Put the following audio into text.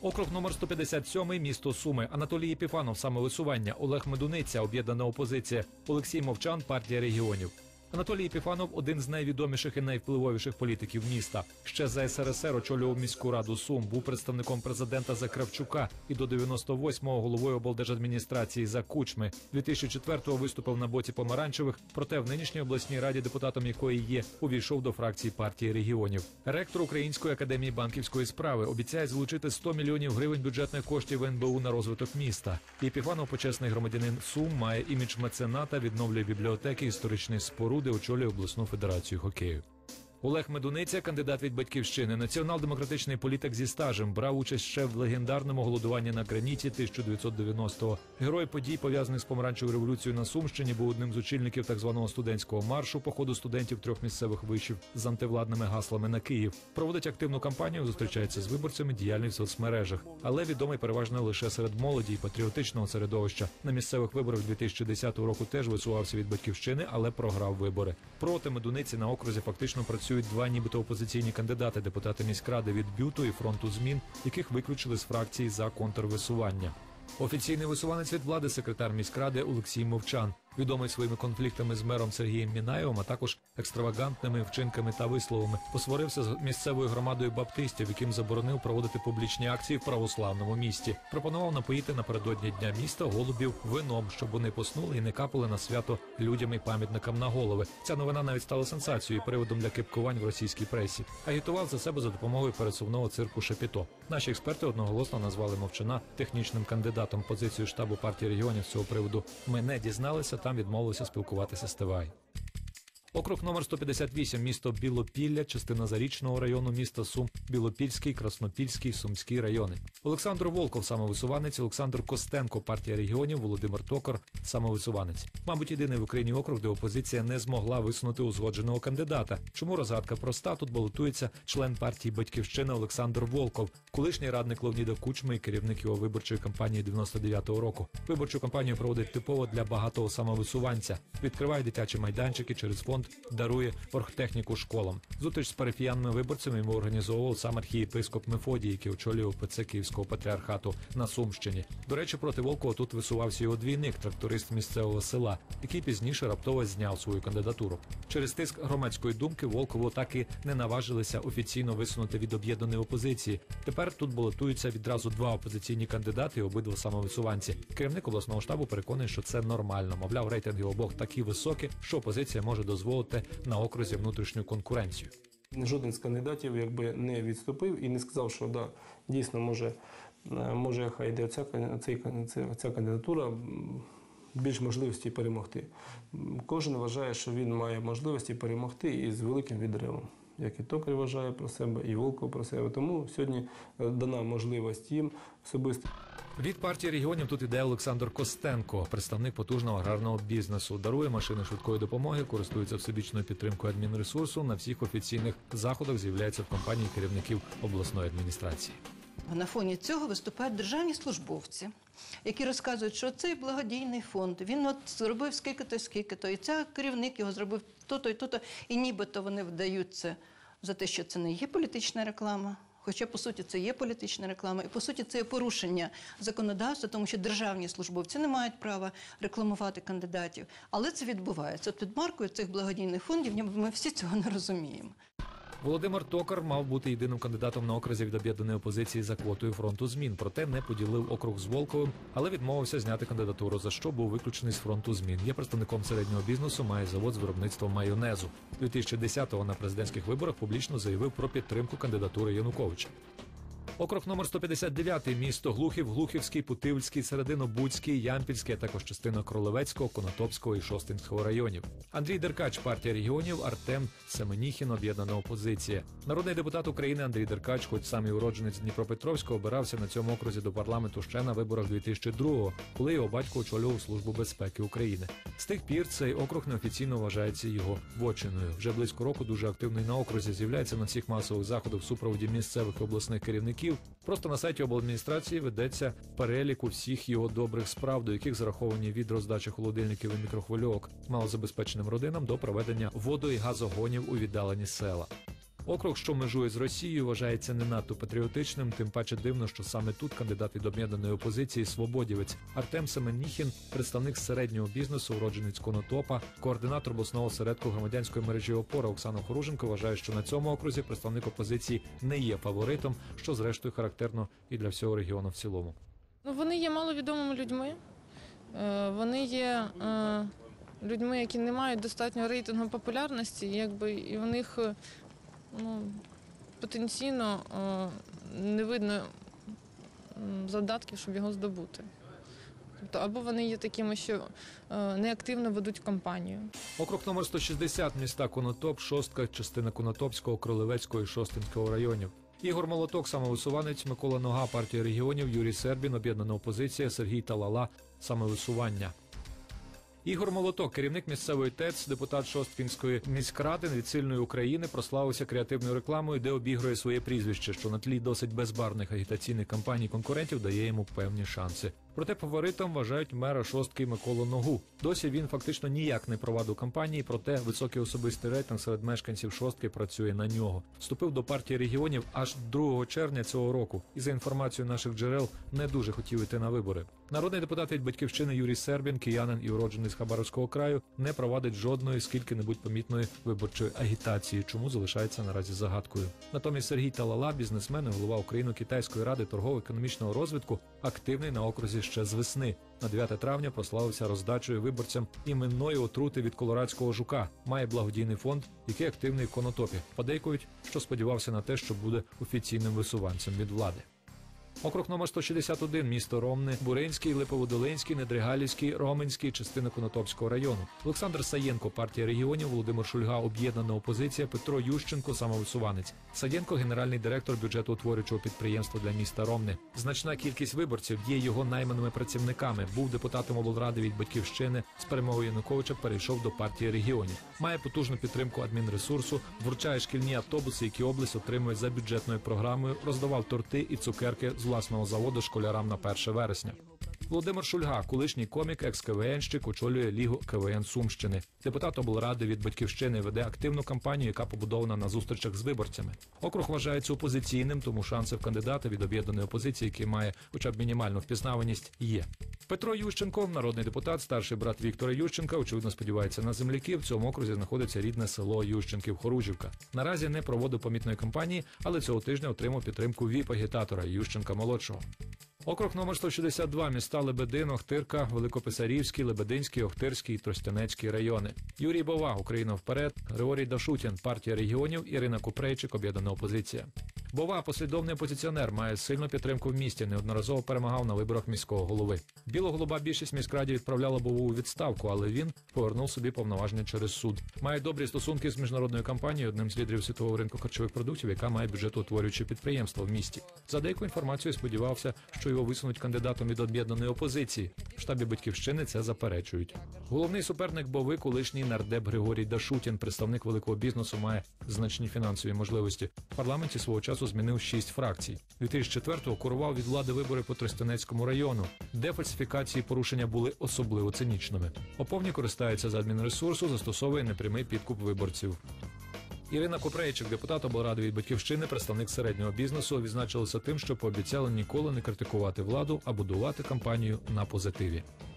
Округ номер 157 – місто Суми. Анатолій Єпіфанов – самовисування. Олег Медуниця – об'єднана опозиція. Олексій Мовчан – партія регіонів. Анатолій Єпіфанов – один з найвідоміших і найвпливовіших політиків міста. Ще за СРСР очолював міську раду Сум, був представником президента за Кравчука і до 98-го головою облдержадміністрації за Кучми. 2004-го виступив на боці помаранчевих, проте в нинішній обласній раді, депутатом якої є, увійшов до фракції партії регіонів. Ректор Української академії банківської справи обіцяє залучити 100 мільйонів гривень бюджетних коштів НБУ на розвиток міста. Єпіфанов – почесний громадянин Сум, має імідж мецената, відновлює бібліотеки, історичні споруди, очолює обласну федерацію хокею. Олег Медуниця – кандидат від «Батьківщини», націонал-демократичний політик зі стажем, брав участь ще в легендарному голодуванні на граніті 1990-го. Герой подій, пов'язаних з помаранчевою революцією на Сумщині, був одним з очільників так званого студентського маршу, походу студентів 3 місцевих вишів з антивладними гаслами на Київ. Проводить активну кампанію, зустрічається з виборцями, діяльний в соцмережах. Але відомий переважно лише серед молоді і патріотичного середовища. На місцевих виборах 2010 року теж висувався від «Батьківщини», але програв вибори. Проти Медуниці на окрузі фактично працюють два нібито опозиційні кандидати – депутати міськради від БЮТу і Фронту змін, яких виключили з фракції за контрвисування. Офіційний висуванець від влади – секретар міськради Олексій Мовчан. Відомий своїми конфліктами з мером Сергієм Мінаєвим, а також екстравагантними вчинками та висловами. Посварився з місцевою громадою баптистів, яким заборонив проводити публічні акції в православному місті. Пропонував напоїти напередодні Дня міста голубів вином, щоб вони поснули і не капали на свято людям і пам'ятникам на голови. Ця новина навіть стала сенсацією і приводом для кипкувань в російській пресі. Агітував за себе за допомогою пересувного цирку «Шепіто». Наші експерти одноголосно назвали Мовчана технічним кандидатом. Позицію штабу партії регіонів з цього приводу ми не дізналися, там відмовилися спілкуватися з ТВА. Округ номер 158 – місто Білопілля, частина Зарічного району міста Сум, Білопільський, Краснопільський, Сумський райони. Олександр Волков – самовисуванець, Олександр Костенко – партія регіонів, Володимир Токар – самовисуванець. Мабуть, єдиний в Україні округ, де опозиція не змогла висунути узгодженого кандидата. Чому розгадка проста? Тут балотується член партії «Батьківщина» Олександр Волков, колишній радник Леоніда Кучми і керівник його виборчої кампанії 99-го року. Виборчу кампанію проводить типово для багатого самовисуванця. Відкриває дитячі майданчики, через фонд дарує оргтехніку школам. Зустріч з парафіянами-виборцями йому організовував сам архієпископ Мефодій, який очолював ПЦ Київського патріархату на Сумщині. До речі, проти Волкова тут висувався його двійник, тракторист місцевого села, який пізніше раптово зняв свою кандидатуру. Через тиск громадської думки Волкову так і не наважилися офіційно висунути від об'єднаної опозиції. Тепер тут балотуються відразу два опозиційні кандидати і обидва самовисуванці. Керівник обласного штабу переконує, що це нормально. Мовляв, рейтинги обох такі високі, що опозиція може дозволити на окрузі внутрішню конкуренцію. Жоден з кандидатів не відступив і не сказав, що да, дійсно може хай йде ця кандидатура, більш можливості перемогти. Кожен вважає, що він має можливості перемогти і з великим відривом. Як і Токар вважає про себе, і Волков про себе. Тому сьогодні дана можливість їм особисто. Від партії регіонів тут іде Олександр Костенко, представник потужного аграрного бізнесу. Дарує машини швидкої допомоги, користується всебічною підтримкою адмінресурсу. На всіх офіційних заходах з'являється в компанії керівників обласної адміністрації. На фоні цього виступають державні службовці, які розказують, що цей благодійний фонд, він от зробив скільки-то, і цей керівник його зробив то-то і то-то, і нібито вони вдаються за те, що це не є політична реклама. Хоча, по суті, це є політична реклама, і, по суті, це є порушення законодавства, тому що державні службовці не мають права рекламувати кандидатів. Але це відбувається. От під маркою цих благодійних фондів ми всі цього не розуміємо. Володимир Токар мав бути єдиним кандидатом на окрузі від об'єднаної опозиції за квотою Фронту змін. Проте не поділив округ з Волковим, але відмовився зняти кандидатуру, за що був виключений з Фронту змін. Є представником середнього бізнесу, має завод з виробництва майонезу. 2010-го на президентських виборах публічно заявив про підтримку кандидатури Януковича. Округ номер 159 – місто Глухів, Глухівський, Путивльський, Серединобудський, Ямпільський, а також частина Кролевецького, Конотопського і Шостинського районів. Андрій Деркач, партія регіонів, Артем Семеніхін, об'єднана опозиція. Народний депутат України Андрій Деркач, хоч сам і уродженець Дніпропетровського, обирався на цьому окрузі до парламенту ще на виборах 2002-го, коли його батько очолював Службу безпеки України. З тих пір цей округ неофіційно вважається його вотчиною. Вже близько року дуже активний на окрузі, з'являється на всіх масових заходах в супроводі місцевих і обласних керівників. Просто на сайті обладміністрації ведеться перелік усіх його добрих справ, до яких зараховані від роздачі холодильників і мікрохвильовок малозабезпеченим родинам до проведення водо- і газогонів у віддалені села. Округ, що межує з Росією, вважається не надто патріотичним, тим паче дивно, що саме тут кандидат від об'єднаної опозиції «Свободівець» Артем Семеніхін, представник середнього бізнесу, уродженець Конотопа, координатор обласного осередку громадянської мережі «Опора» Оксана Хоруженко вважає, що на цьому окрузі представник опозиції не є фаворитом, що зрештою характерно і для всього регіону в цілому. Вони є маловідомими людьми, вони є людьми, які не мають достатнього рейтингу популярності, і у них потенційно не видно задатків, щоб його здобути. Тобто, або вони є такими, що неактивно ведуть кампанію. Округ номер 160 міста Конотоп, Шостка, частина Конотопського, Кролевецького і Шостинського районів. Ігор Молоток, самовисуванець, Микола Нога, партія регіонів, Юрій Сербін, об'єднана опозиція, Сергій Талала, самовисування. Ігор Молоток, керівник місцевої ТЕЦ, депутат Шосткінської міськради від «Сильної України», прославився креативною рекламою, де обігрує своє прізвище, що на тлі досить безбарвних агітаційних кампаній конкурентів дає йому певні шанси. Проте фаворитом вважають мера Шостки Миколу Ногу. Досі він фактично ніяк не провадив кампанії, проте високий особистий рейтинг серед мешканців Шостки працює на нього. Вступив до партії регіонів аж 2 червня цього року і, за інформацією наших джерел, не дуже хотів іти на вибори. Народний депутат від «Батьківщини» Юрій Сербін, киянин і уроджений з Хабаровського краю, не провадить жодної скільки-небудь помітної виборчої агітації, чому залишається наразі загадкою. Натомість Сергій Талала, бізнесмен і голова Україно-Китайської ради торгово-економічного розвитку, активний на окрузі ще з весни. На 9 травня прославився роздачею виборцям іменної отрути від колорадського жука. Має благодійний фонд, який активний в Конотопі. Подейкують, що сподівався на те, що буде офіційним висуванцем від влади. Округ номер 161, місто Ромни, Буринський, Липоводолинський, Недригалівський, Роменський, частина Конотопського району. Олександр Саєнко, партія регіонів, Володимир Шульга, об'єднана опозиція, Петро Ющенко, самовисуванець. Саєнко – генеральний директор бюджетоутворюючого підприємства для міста Ромни. Значна кількість виборців є його найманими працівниками. Був депутатом облради від «Батьківщини», з перемогою Януковича перейшов до партії регіонів. Має потужну підтримку адмінресурсу, вручає шкільні автобуси, які область отримує за бюджетною програмою, роздавав торти і цукерки з власного заводу школярам на 1 вересня. Володимир Шульга, колишній комік, екс-КВНщик, очолює Лігу КВН Сумщини. Депутат облради від «Батьківщини» веде активну кампанію, яка побудована на зустрічах з виборцями. Округ вважається опозиційним, тому шанси в кандидата від об'єднаної опозиції, який має хоча б мінімальну впізнаваність, є. Петро Ющенко, народний депутат, старший брат Віктора Ющенка, очевидно сподівається на земляків. В цьому окрузі знаходиться рідне село Ющенків Хоружівка. Наразі не проводив помітної кампанії, але цього тижня отримав підтримку ВІП-агітатора Ющенка-молодшого. Округ номер 162, міста Лебедин, Охтирка, Великописарівський, Лебединський, Охтирський і Тростянецький райони. Юрій Бова, Україна вперед, Григорій Дашутін, партія регіонів, Ірина Купрейчик, об'єднана опозиція. Бова, послідовний опозиціонер, має сильну підтримку в місті, неодноразово перемагав на виборах міського голови. Біло-голуба більшість міськраді відправляла Бову у відставку, але він повернув собі повноваження через суд. Має добрі стосунки з міжнародною компанією, одним з лідерів світового ринку харчових продуктів, яка має бюджетоутворююче підприємство в місті. За деяку інформацію сподівався, що його висунуть кандидатом від об'єднаної опозиції. В штабі «Батьківщини» це заперечують. Головний суперник Бови – колишній нардеп Григорій Дашутін, представник великого бізнесу, має значні фінансові можливості. В парламенті свого часу змінив 6 фракцій. 2004-го курував від влади вибори по Тростянецькому району, де фальсифікації і порушення були особливо цинічними. Оповні користається з адмінресурсу, застосовує непрямий підкуп виборців. Ірина Купрейчик, депутат облради від «Батьківщини», представник середнього бізнесу, відзначилася тим, що пообіцяли ніколи не критикувати владу, а будувати кампанію на позитиві.